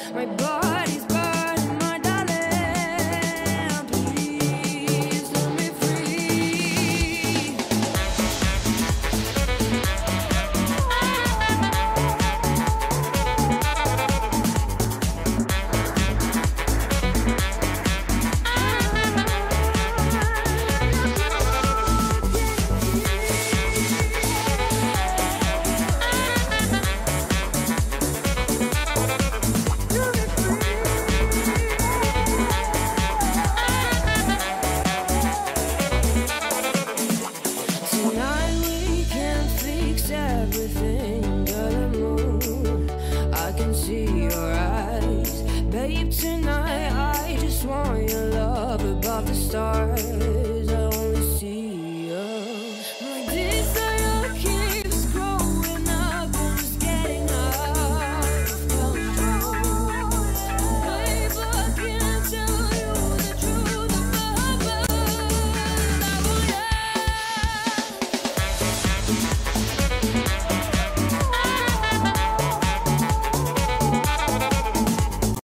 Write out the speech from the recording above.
My body's burning, my darling. Please let me free. Tonight we can fix everything but a mood. I can see your eyes, babe. Tonight I just want your love above the stars.